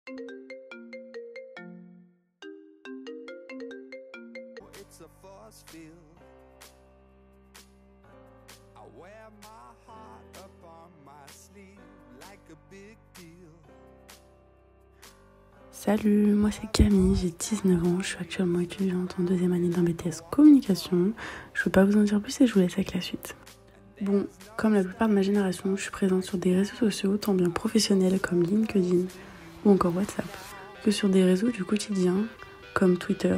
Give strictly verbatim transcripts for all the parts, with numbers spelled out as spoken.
It's a force field. I wear my heart up on my sleeve like a big deal. Salut, moi c'est Camille, j'ai dix-neuf ans, je suis actuellement étudiante en deuxième année d'un B T S communication. Je ne veux pas vous en dire plus et je vous laisse avec la suite. Bon, comme la plupart de ma génération, je suis présente sur des réseaux sociaux tant bien professionnels comme LinkedIn ou encore WhatsApp, que sur des réseaux du quotidien comme Twitter,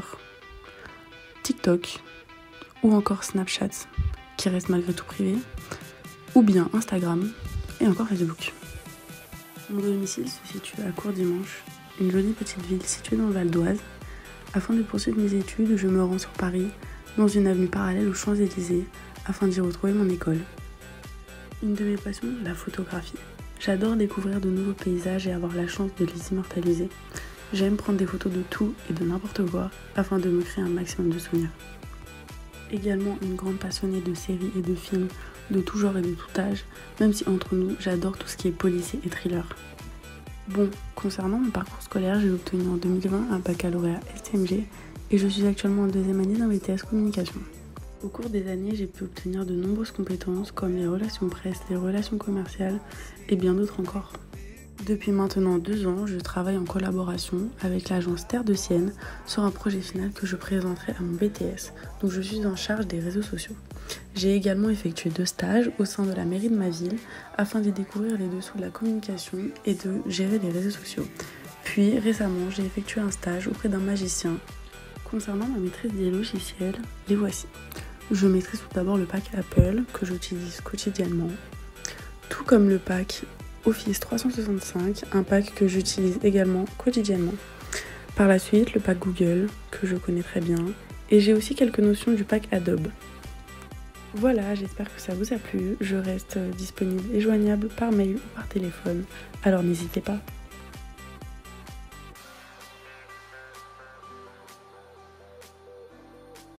TikTok ou encore Snapchat, qui reste malgré tout privé, ou bien Instagram et encore Facebook. Mon domicile se situe à Courdimanche, une jolie petite ville située dans le Val d'Oise. Afin de poursuivre mes études, je me rends sur Paris, dans une avenue parallèle aux Champs-Élysées, afin d'y retrouver mon école. Une de mes passions, la photographie. J'adore découvrir de nouveaux paysages et avoir la chance de les immortaliser. J'aime prendre des photos de tout et de n'importe quoi, afin de me créer un maximum de souvenirs. Également une grande passionnée de séries et de films, de tout genre et de tout âge, même si entre nous, j'adore tout ce qui est policier et thriller. Bon, concernant mon parcours scolaire, j'ai obtenu en deux mille vingt un baccalauréat S T M G et je suis actuellement en deuxième année d'un B T S communication. Au cours des années, j'ai pu obtenir de nombreuses compétences comme les relations presse, les relations commerciales et bien d'autres encore. Depuis maintenant deux ans, je travaille en collaboration avec l'agence Terre de Sienne sur un projet final que je présenterai à mon B T S, dont je suis en charge des réseaux sociaux. J'ai également effectué deux stages au sein de la mairie de ma ville afin d'y découvrir les dessous de la communication et de gérer les réseaux sociaux. Puis récemment, j'ai effectué un stage auprès d'un magicien. Concernant ma maîtrise des logiciels, les voici. Je maîtrise tout d'abord le pack Apple que j'utilise quotidiennement, tout comme le pack Office trois cent soixante-cinq, un pack que j'utilise également quotidiennement. Par la suite, le pack Google, que je connais très bien, et j'ai aussi quelques notions du pack Adobe. Voilà, j'espère que ça vous a plu. Je reste disponible et joignable par mail ou par téléphone, alors n'hésitez pas.